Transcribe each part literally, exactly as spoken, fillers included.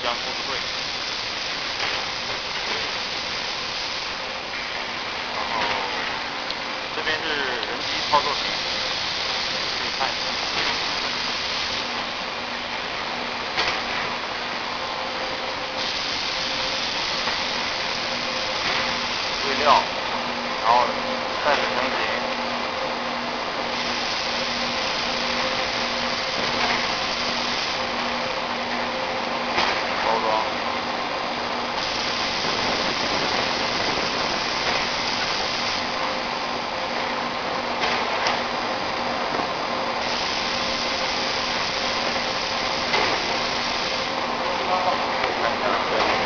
箱工作柜。然后这边是人机操作室，可以看一下。备料，然后袋子成型。包装。看一下，对。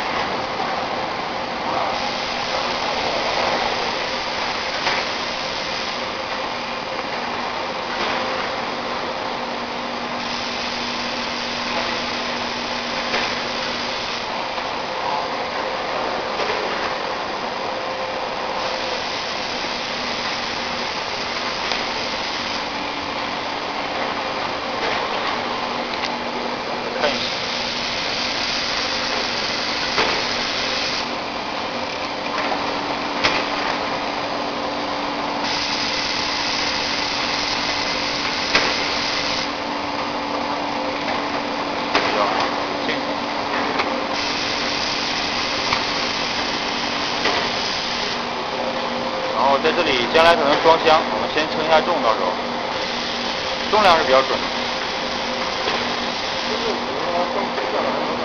看一下。然后在这里将来可能装箱，我们先称一下重，到时候重量是比较准的。